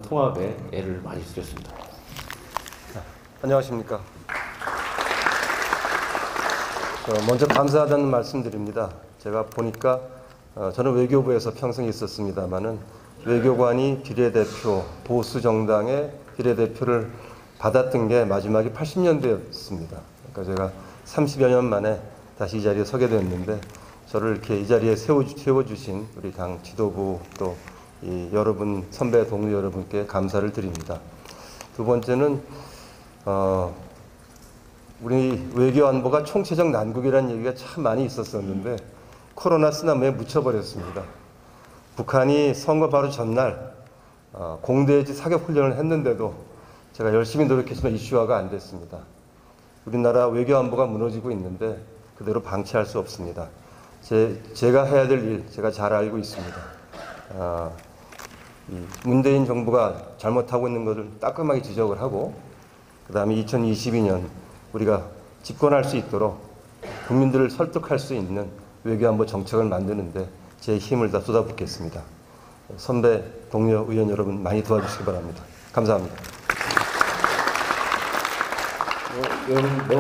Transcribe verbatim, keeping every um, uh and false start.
통합에 애를 많이 쓰셨습니다. 안녕하십니까. 어, 먼저 감사하다는 말씀드립니다. 제가 보니까 어, 저는 외교부에서 평생 있었습니다마는 외교관이 비례대표, 보수 정당의 비례대표를 받았던 게 마지막이 팔십 년대였습니다. 그러니까 제가 삼십여 년 만에 다시 이 자리에 서게 됐는데 저를 이렇게 이 자리에 세워, 세워주신 우리 당 지도부 또 이 여러분 선배 동료 여러분께 감사를 드립니다. 두 번째는 어, 우리 외교안보가 총체적 난국이라는 얘기가 참 많이 있었었는데 코로나 쓰나미에 묻혀버렸습니다. 북한이 선거 바로 전날 어, 공대지 사격 훈련을 했는데도 제가 열심히 노력했지만 이슈화가 안 됐습니다. 우리나라 외교안보가 무너지고 있는데 그대로 방치할 수 없습니다. 제, 제가 해야 될 일 제가 잘 알고 있습니다. 어, 이 문재인 정부가 잘못하고 있는 것을 따끔하게 지적을 하고 그 다음에 이천이십이 년 우리가 집권할 수 있도록 국민들을 설득할 수 있는 외교안보 정책을 만드는데 제 힘을 다 쏟아붓겠습니다. 선배, 동료, 의원 여러분 많이 도와주시기 바랍니다. 감사합니다. 어, 의원님,